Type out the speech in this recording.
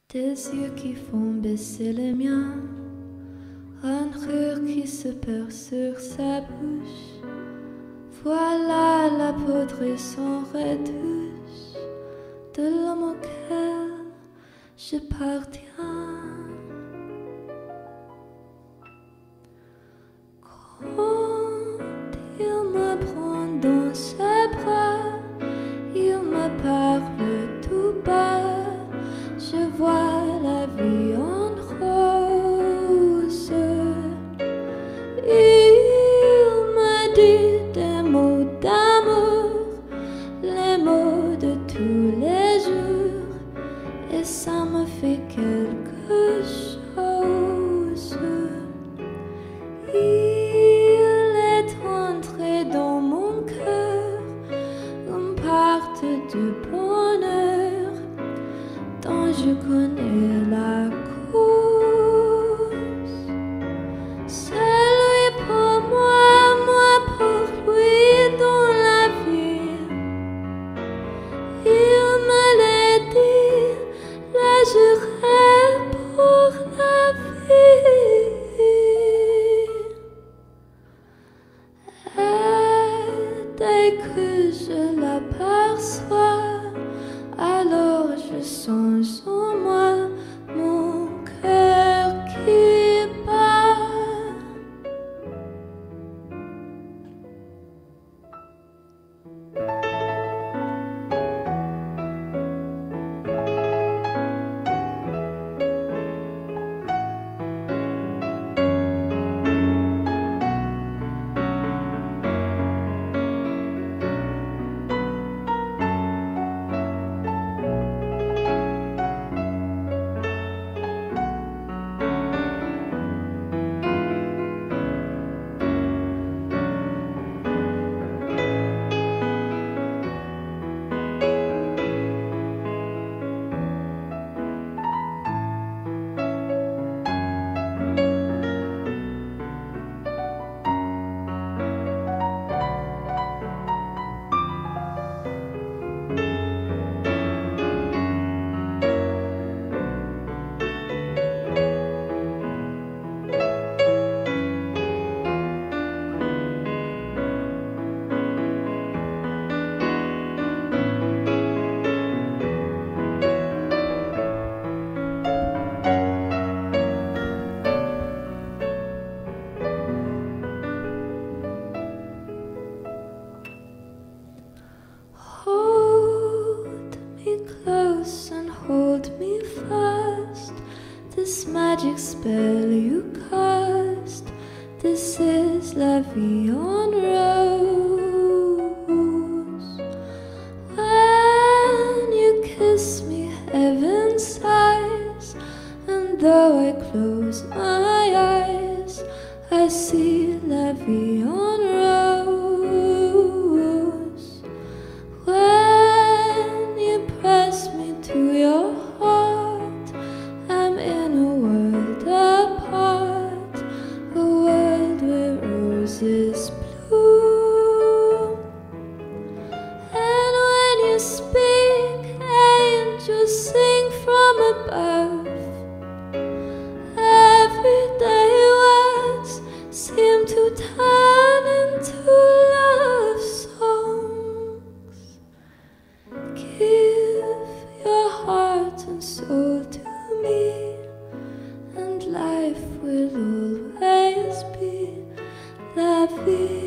Des yeux qui font baisser les miens, un rire qui se perd sur sa bouche. Voilà la poudre sans retouche de l'homme auquel j'appartiens. Quand il me prend dans ses bras, il me parle tout bas. Je vois la vie en rose. Il me dit des mots d'amour, les mots de tous les jours, et ça me fait quelque chose. Il est entré dans mon cœur, une part du bonheur dont je connais la cause. C'est lui pour moi, moi pour lui dans la vie. Il me l'a dit, là j'irai pour la vie. Et dès que je l'aperçois, alors je sens en moi mon cœur qui bat. Magic spell you cast, this is la vie en rose. When you kiss me, heaven sighs, and though I close my eyes, I see la vie en rose. When you press me to your heart, I'm in a world apart, a world where roses bloom. And when you speak, angels sing from above. Everyday words seem to turn into love songs. Give your heart and soul to me, and life will always be la vie.